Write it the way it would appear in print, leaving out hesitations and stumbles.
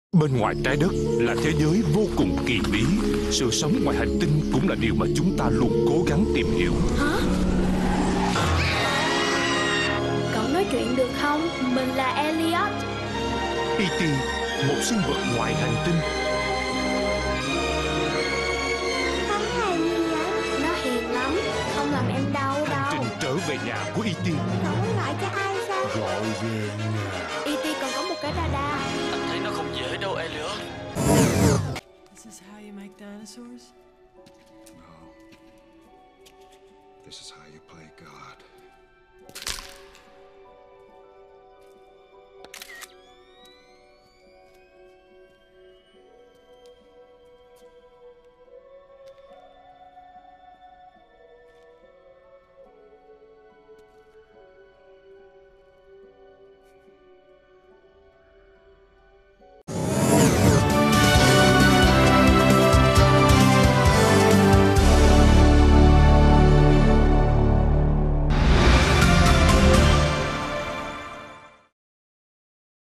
Bên ngoài trái đất là thế giới vô cùng kỳ bí. Sự sống ngoài hành tinh cũng là điều mà chúng ta luôn cố gắng tìm hiểu. Hả? Cậu nói chuyện được không? Mình là Elliot. E.T. một sinh vật ngoài hành tinh. Nó hiền gì vậy? Nó hiền lắm, không làm em đau Hành đâu. trình trở về nhà của E.T. Cậu muốn gọi cho ai sao? Gọi về nhà. E.T. còn có một cái radar. Anh thấy nó không dễ đâu, Elliot. This is how you make dinosaurs? No. This is how you play God.